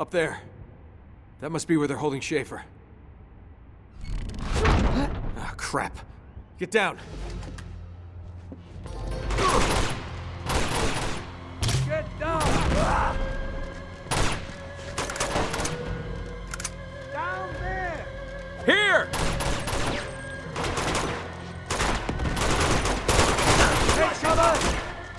Up there. That must be where they're holding Schaefer. Ah, crap. Get down. Get down! Down there! Here! Take cover!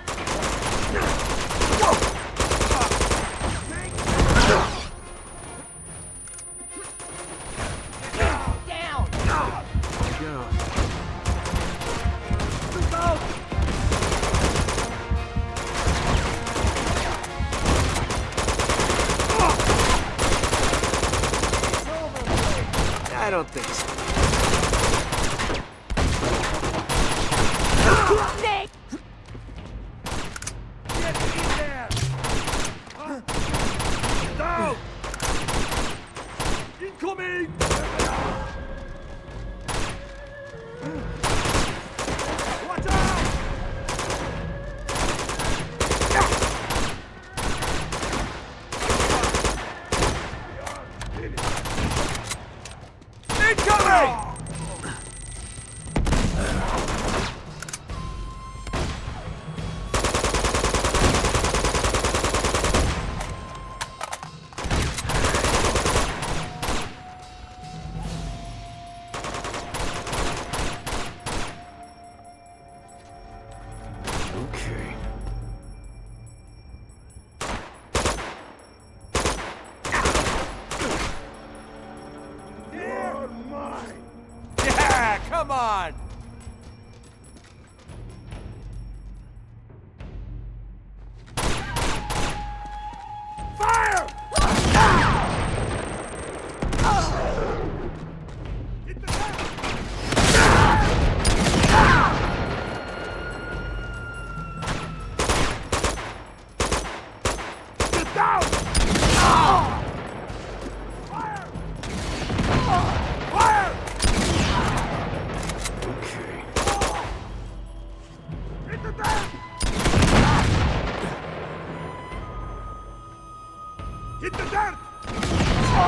I don't think so. Nick! Get in there! Down! Incoming! Watch out! Incoming! Okay. You're mine! Yeah, come on! Fire! Hit the ground! Get down! Fire! Fire! Okay. Hit the ground! Hit the dirt!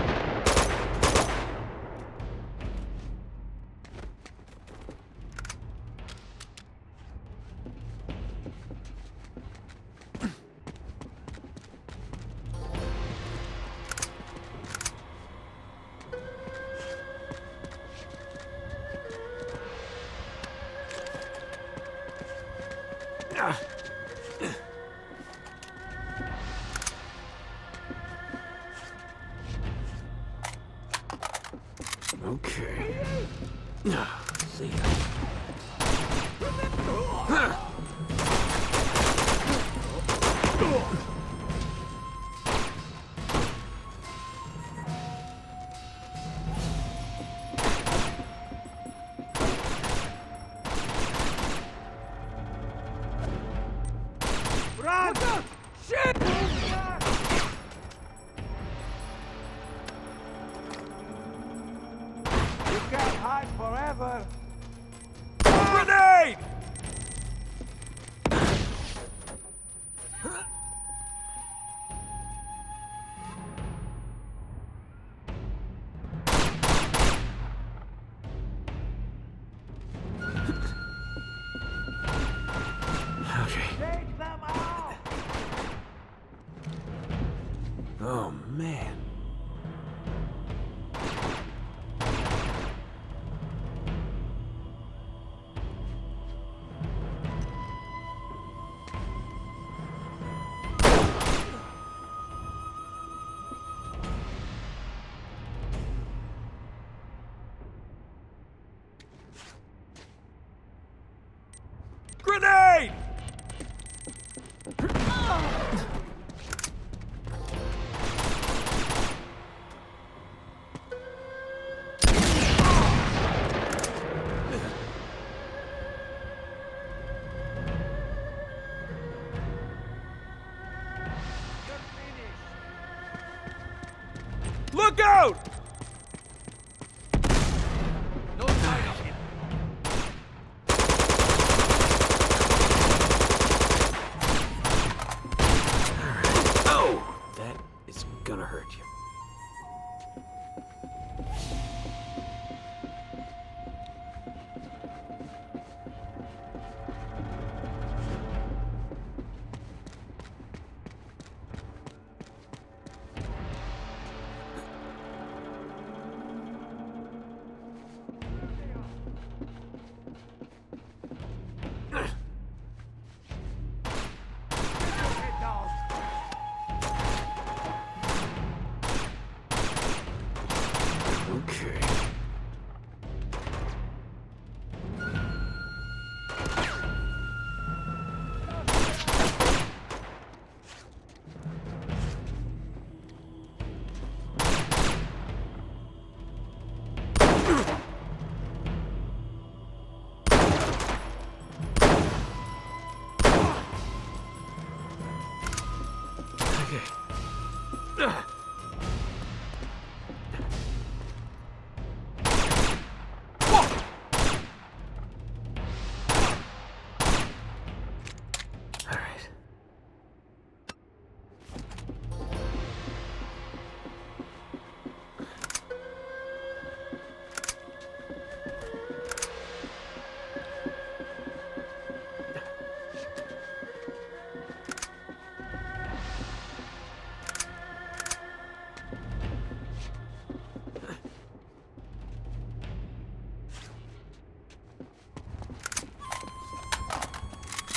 Okay. Let's see. Run! Shit! You can't hide forever. Grenade! Okay. Take them out! Oh, man. Grenade! Look out! No time. Oh, that is gonna hurt.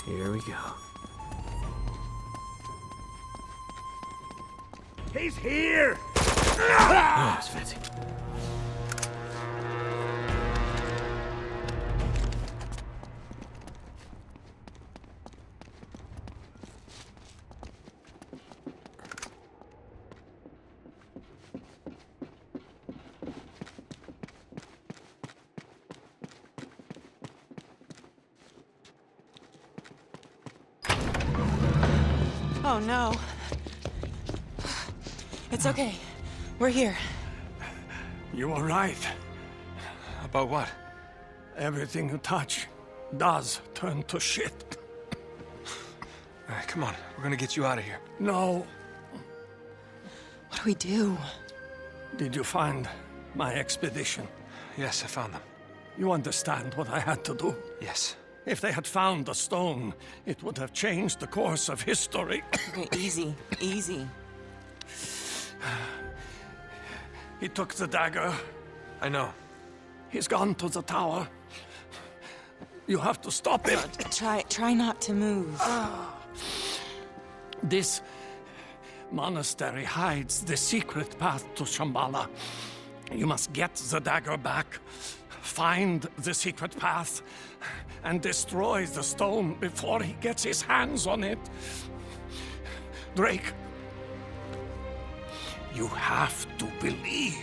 Here we go. He's here! Oh, that's fancy. Oh no. It's okay. We're here. You were right. About what? Everything you touch does turn to shit. All right, come on. We're gonna get you out of here. No. What do we do? Did you find my expedition? Yes, I found them. You understand what I had to do? Yes. If they had found the stone, it would have changed the course of history. Okay, easy, easy. He took the dagger. I know. He's gone to the tower. You have to stop him. Try not to move. This monastery hides the secret path to Shambala. You must get the dagger back, find the secret path, and destroy the stone before he gets his hands on it. Drake, you have to believe.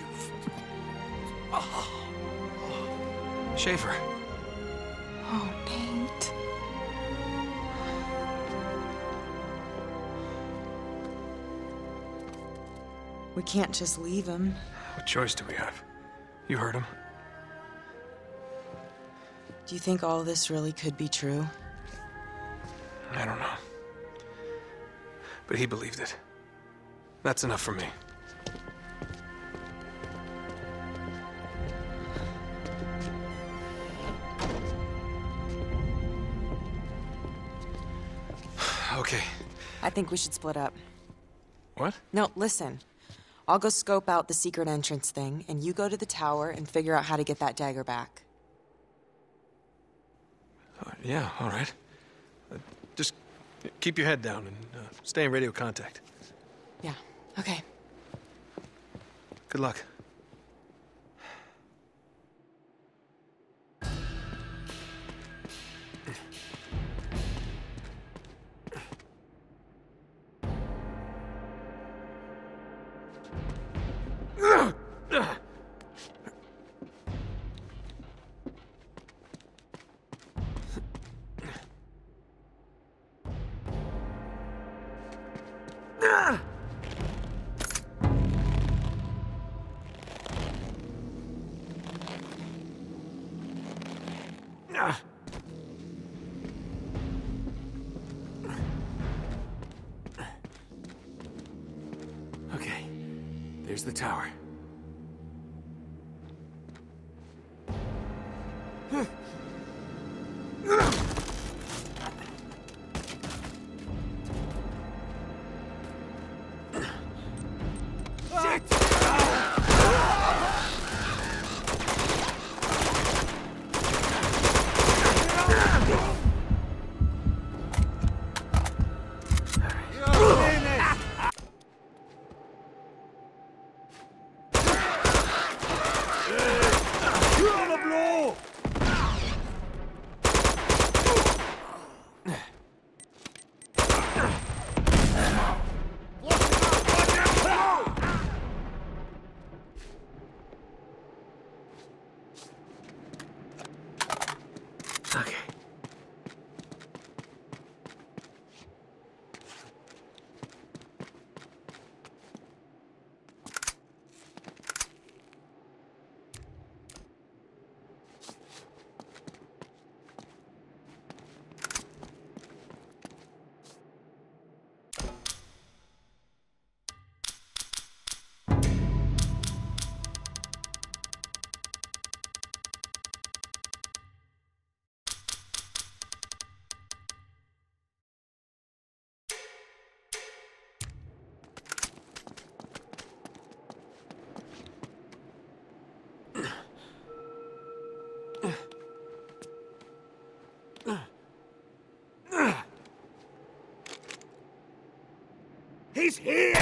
Schaefer. Oh, Nate. We can't just leave him. What choice do we have? You heard him. Do you think all this really could be true? I don't know. But he believed it. That's enough for me. Okay. I think we should split up. What? No, listen. I'll go scope out the secret entrance thing, and you go to the tower and figure out how to get that dagger back. Yeah, all right. Just keep your head down and stay in radio contact. Yeah, okay. Good luck. Okay, there's the tower. He's here!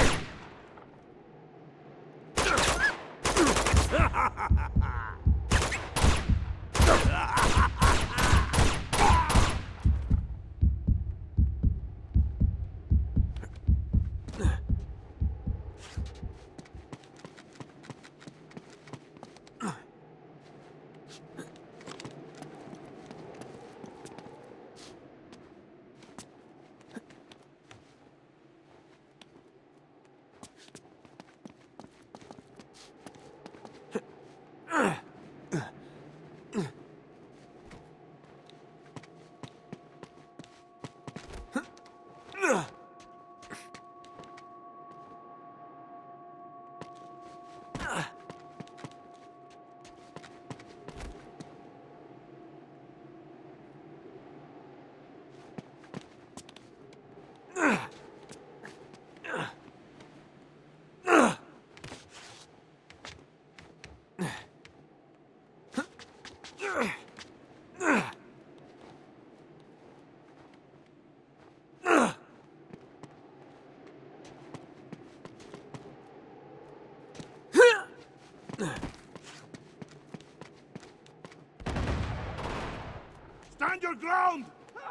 Stand your ground!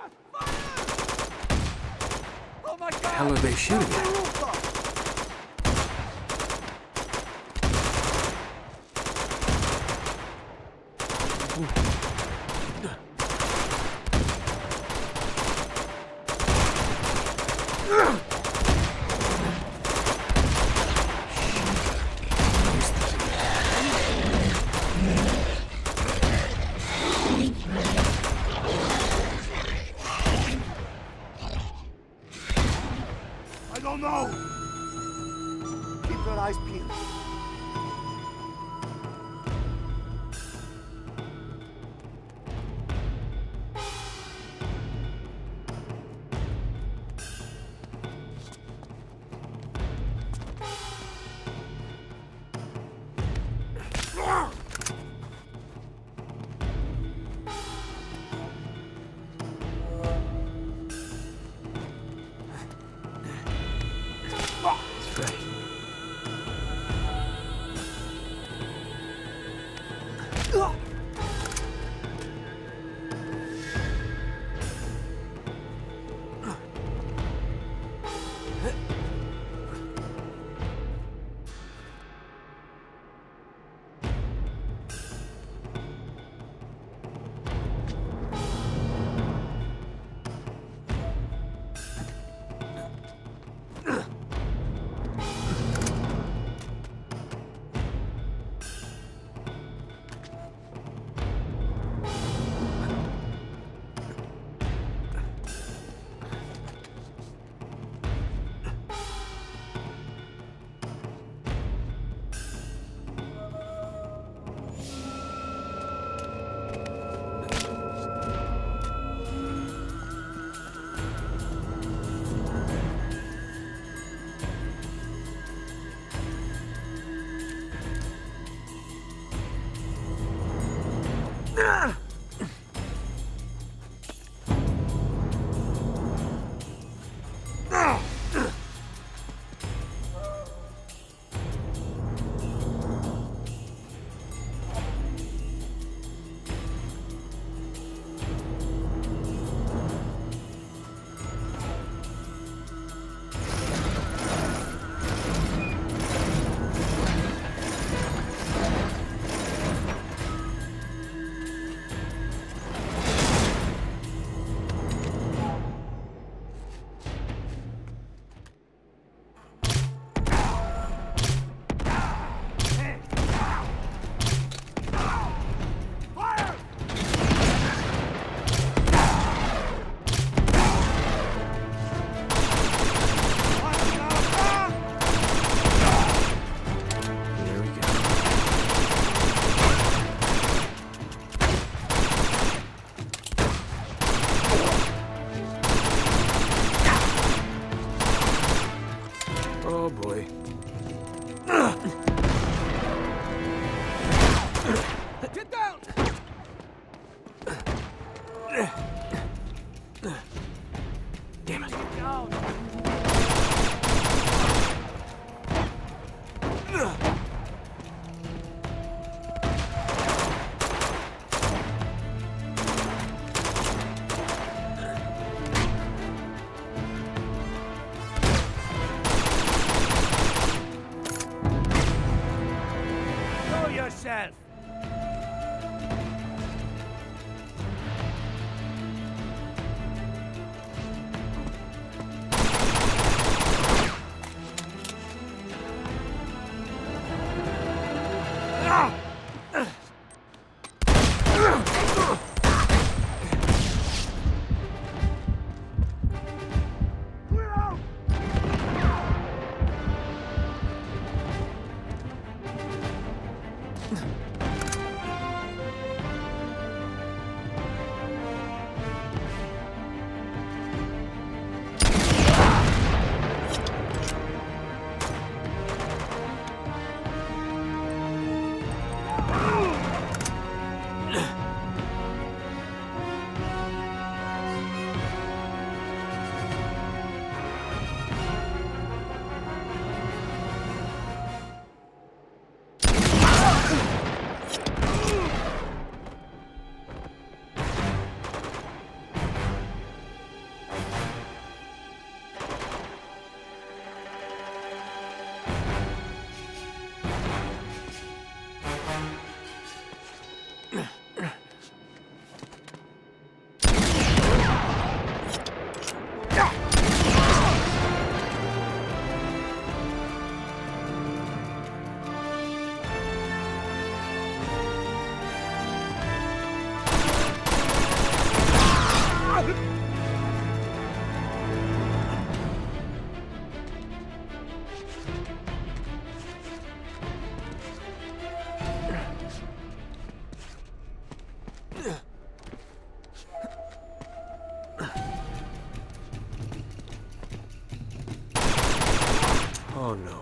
Oh my God! The hell are they shooting at? I don't know! Keep your eyes peeled. That's right. yourself! Oh no.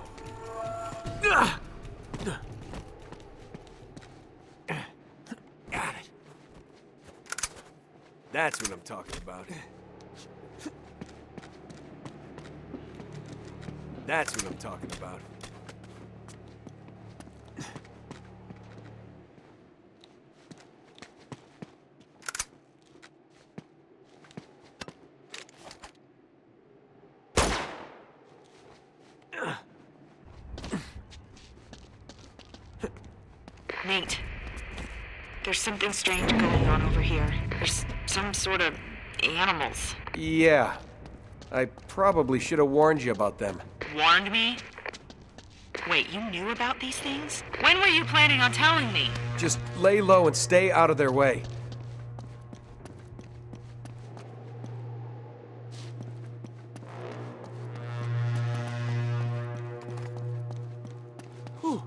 Got it. That's what I'm talking about. That's what I'm talking about. Nate, there's something strange going on over here. There's some sort of animals. Yeah. I probably should have warned you about them. Warned me? Wait, you knew about these things? When were you planning on telling me? Just lay low and stay out of their way. Whew.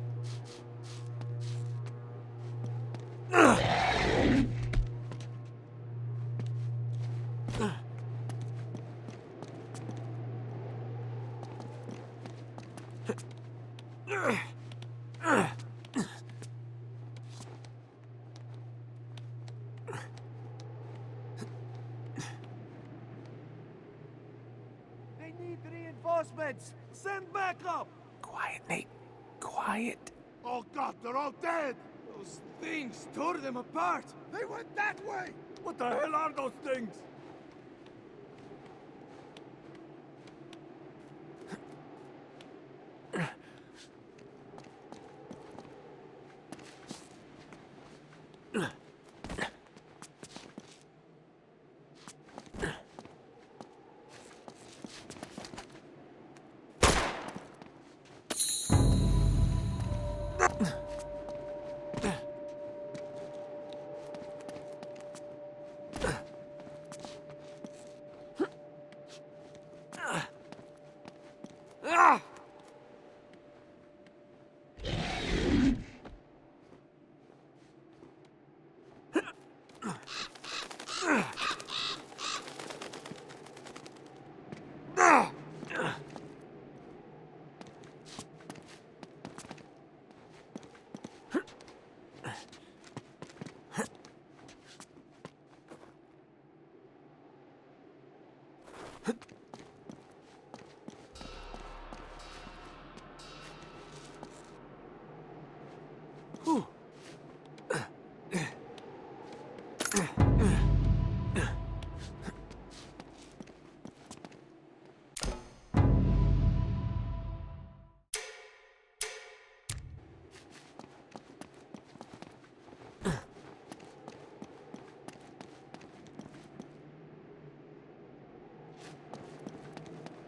They need reinforcements! Send backup! Quiet, Nate. Quiet. Oh god, they're all dead! Those things tore them apart! They went that way! What the hell are those things?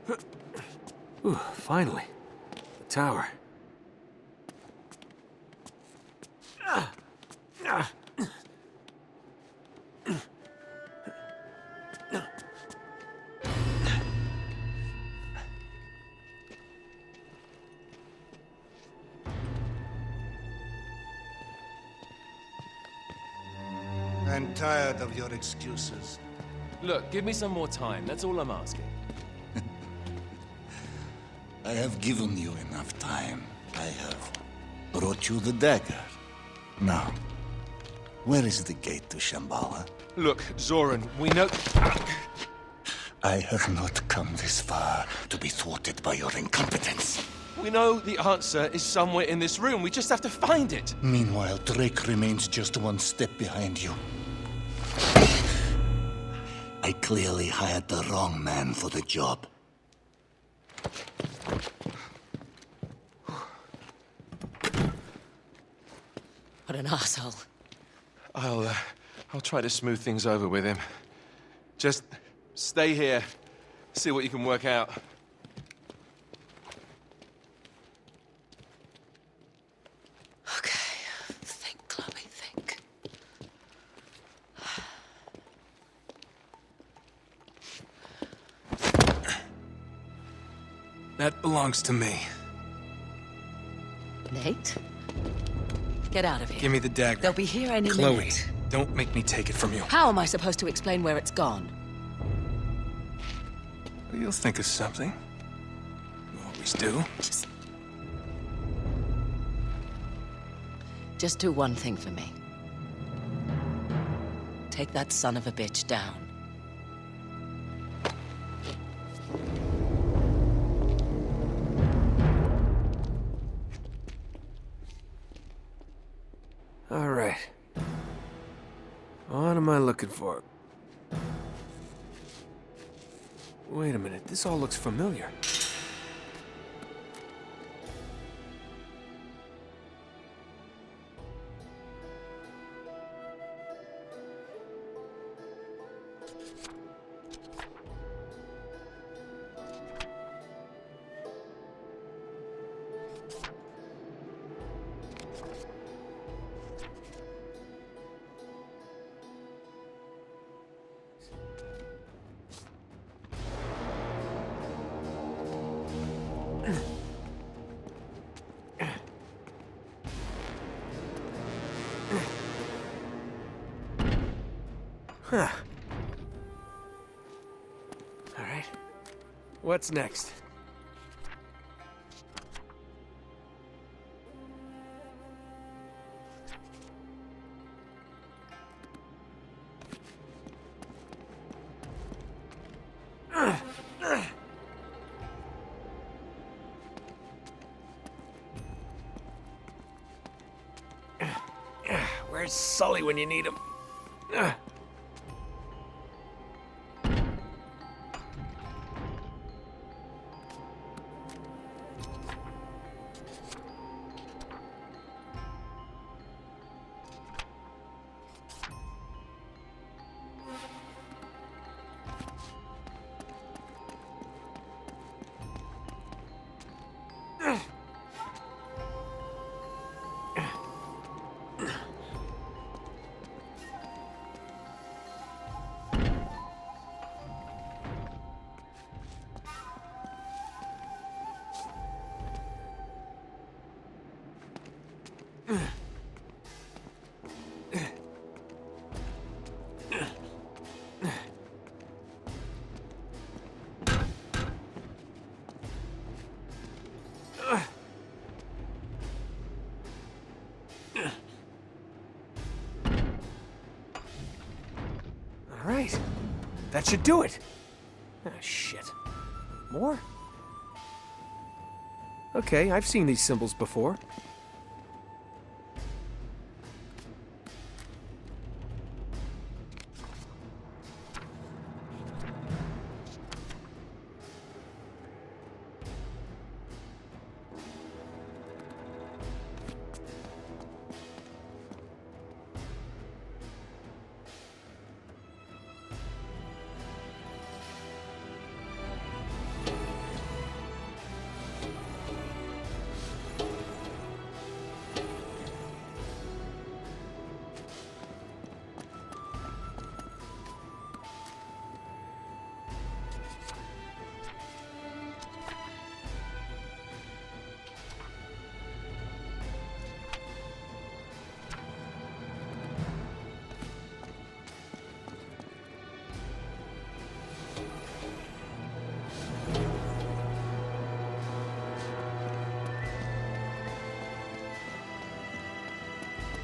Ooh, finally. The tower. I'm tired of your excuses. Look, give me some more time. That's all I'm asking. I have given you enough time. I have brought you the dagger. Now, where is the gate to Shambala? Look, Zoran, we know... I have not come this far to be thwarted by your incompetence. We know the answer is somewhere in this room. We just have to find it. Meanwhile, Drake remains just one step behind you. I clearly hired the wrong man for the job. What an asshole. I'll try to smooth things over with him. Just stay here. See what you can work out. Okay. Think, Chloe, think. That belongs to me. Nate? Get out of here. Give me the dagger. They'll be here any Chloe, minute. don't make me take it from you. How am I supposed to explain where it's gone? You'll think of something. You always do. Just do one thing for me. Take that son of a bitch down. All right. What am I looking for? Wait a minute, this all looks familiar. Huh. All right. What's next? Where's Sully when you need him? All right. That should do it. Ah, shit. More? Okay, I've seen these symbols before.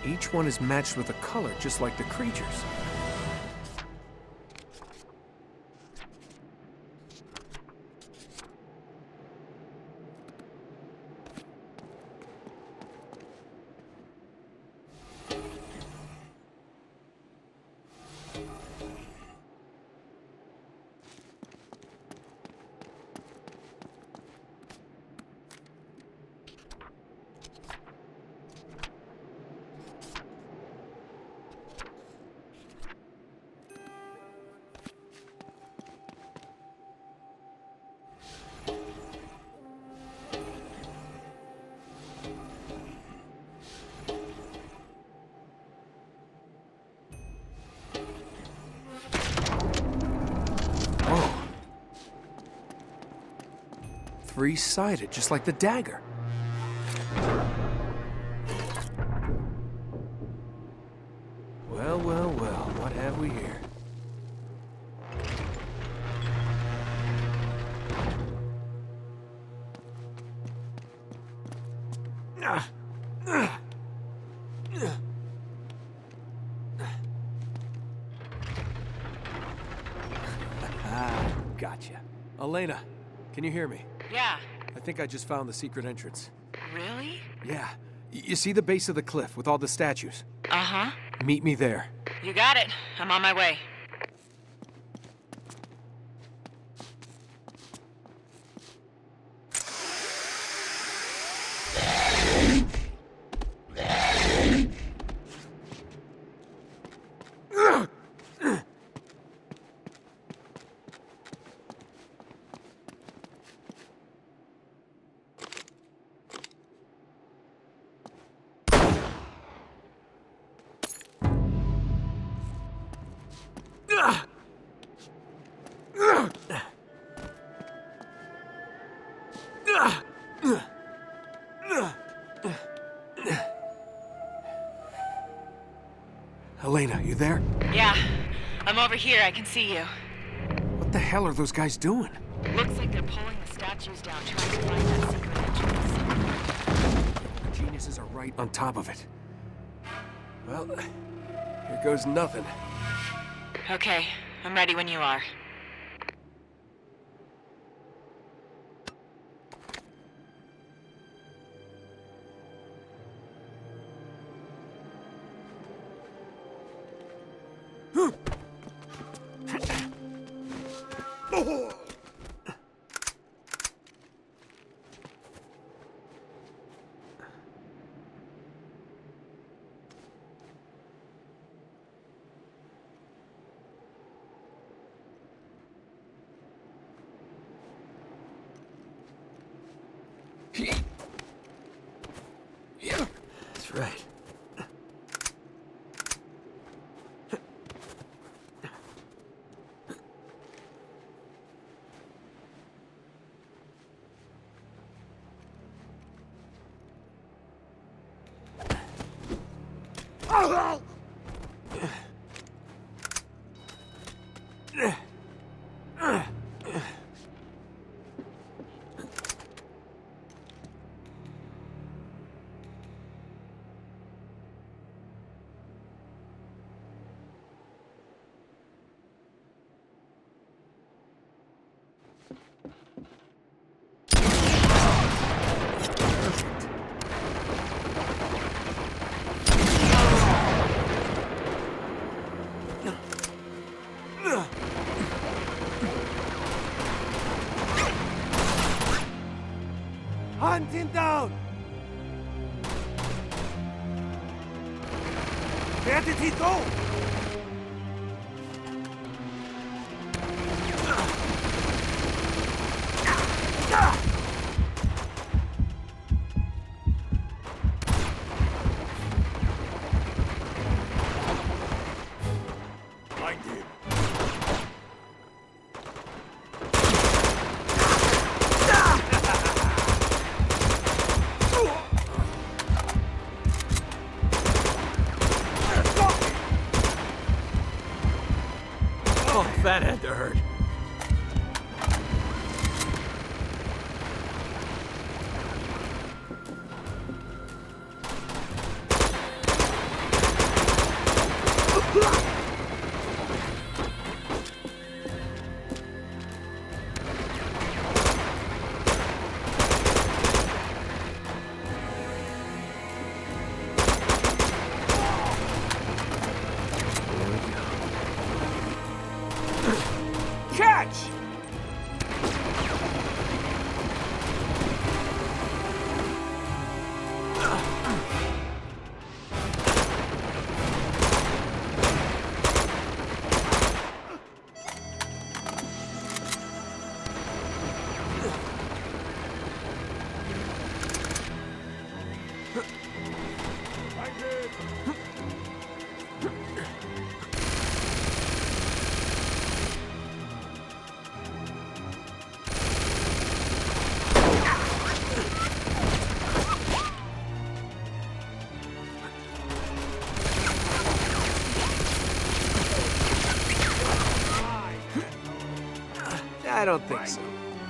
Each one is matched with a color, just like the creatures. Three-sided, just like the dagger. Well, well, well, what have we here? Gotcha. Elena, can you hear me? Yeah. I think I just found the secret entrance. Really? Yeah. You see the base of the cliff with all the statues? Uh-huh. Meet me there. You got it. I'm on my way. Elena, you there? Yeah. I'm over here. I can see you. What the hell are those guys doing? Looks like they're pulling the statues down, trying to find that secret entrance. The geniuses are right on top of it. Well, here goes nothing. Okay. I'm ready when you are. That's right. Hunt him down! Where did he go? Find him. That had to hurt. I don't think so.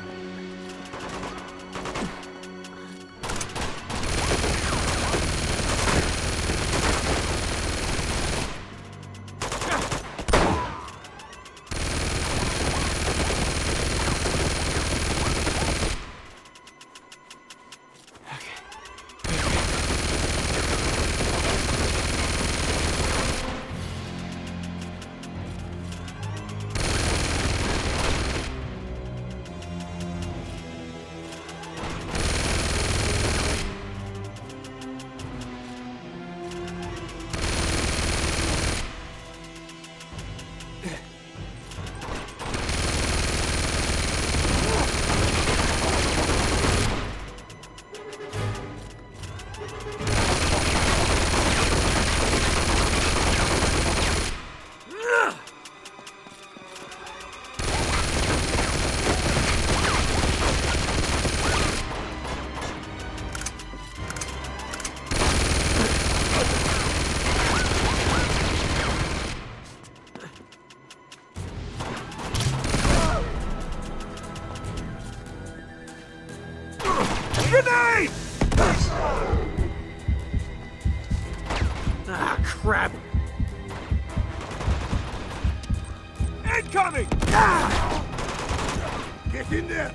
Grenade! Ah, crap. Incoming! Get in there!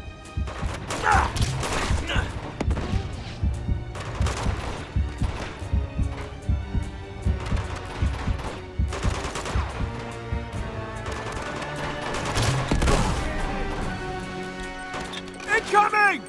Incoming!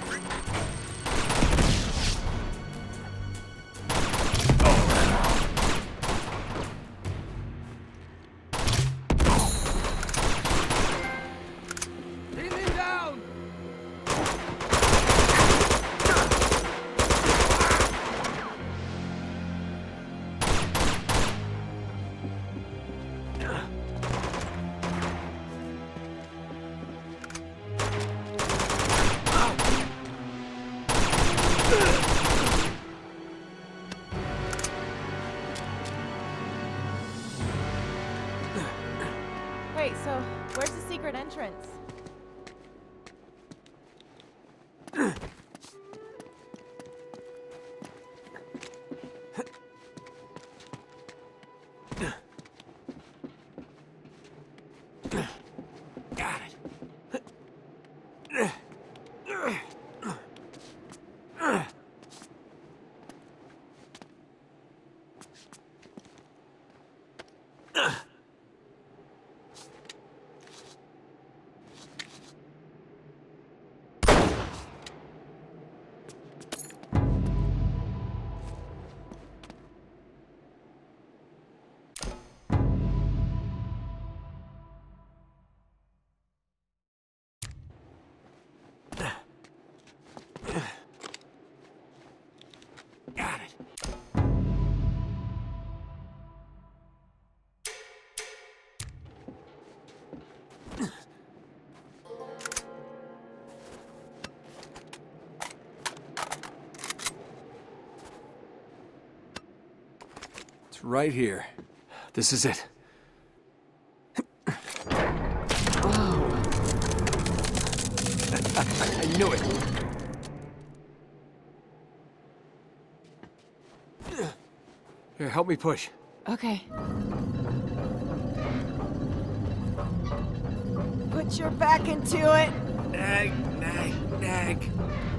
Wait, so where's the secret entrance? Got it. Got it. It's right here. This is it. I knew it. Here, help me push. Okay. Put your back into it. Nag, nag, nag.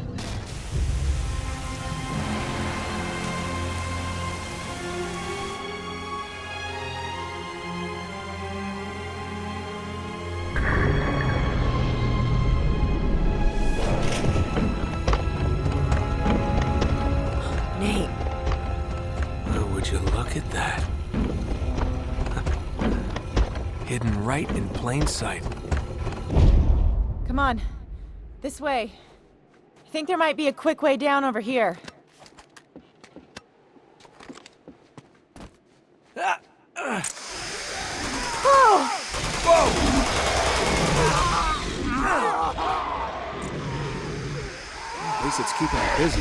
Nate. Oh, would you look at that? Hidden right in plain sight. Come on. This way. I think there might be a quick way down over here. At least it's keeping it busy.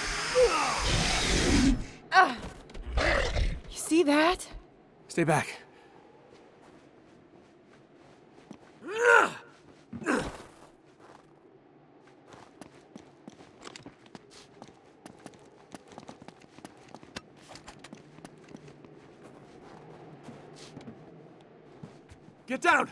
You see that? Stay back. Get down!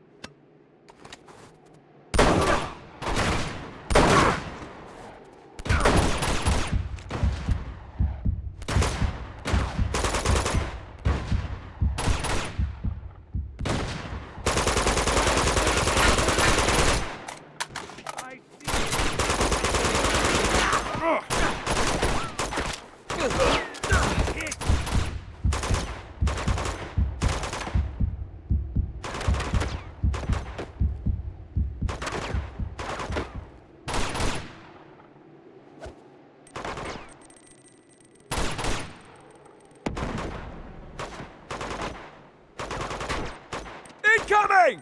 Incoming!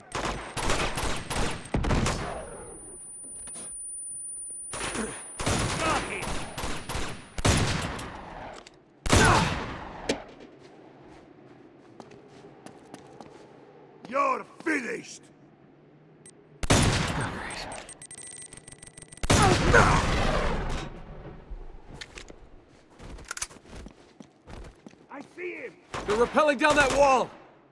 You're finished! I see him! They're rappelling down that wall!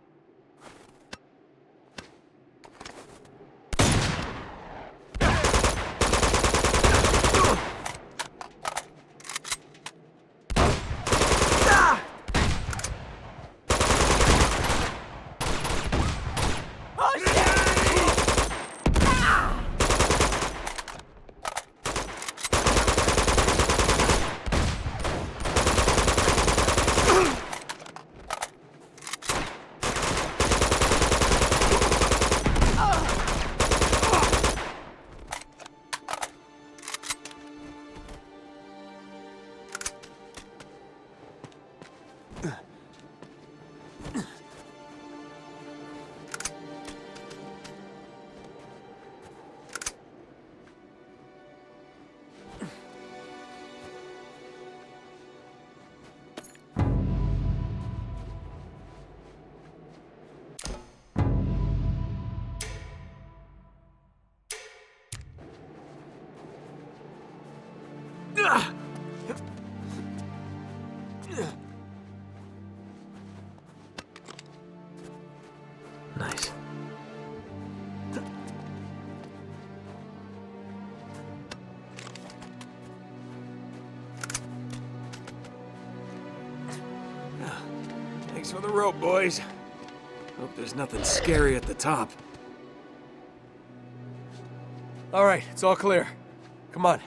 Nice. Thanks for the rope, boys. Hope there's nothing scary at the top. All right, it's all clear. Come on.